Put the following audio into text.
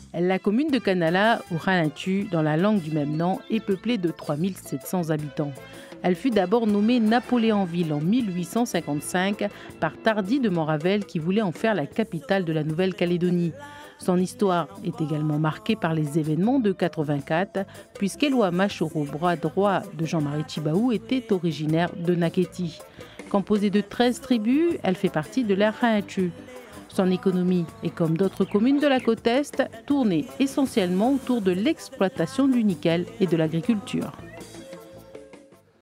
La commune de Kanala, ou Ranatu, dans la langue du même nom, est peuplée de 3700 habitants. Elle fut d'abord nommée Napoléonville en 1855 par Tardy de Montravel qui voulait en faire la capitale de la Nouvelle-Calédonie. Son histoire est également marquée par les événements de 84, puisqu'Éloi Machoro, bras droit de Jean-Marie Tjibaou, était originaire de Naketi. Composée de 13 tribus, elle fait partie de l'ère Ranatu. Son économie est, comme d'autres communes de la côte Est, tournée essentiellement autour de l'exploitation du nickel et de l'agriculture.